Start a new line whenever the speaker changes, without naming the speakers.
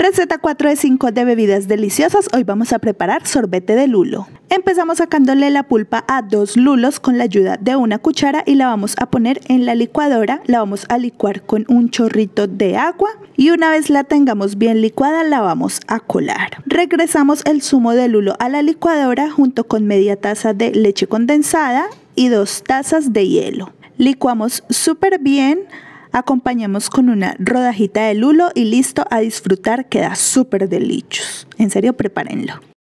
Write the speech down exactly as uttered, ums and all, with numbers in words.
Receta cuatro de cinco de bebidas deliciosas. Hoy vamos a preparar sorbete de lulo. Empezamos sacándole la pulpa a dos lulos con la ayuda de una cuchara y la vamos a poner en la licuadora. La vamos a licuar con un chorrito de agua y una vez la tengamos bien licuada la vamos a colar. Regresamos el zumo de lulo a la licuadora junto con media taza de leche condensada y dos tazas de hielo. Licuamos súper bien. Acompañamos con una rodajita de lulo y listo, a disfrutar, queda súper delicioso. En serio, prepárenlo.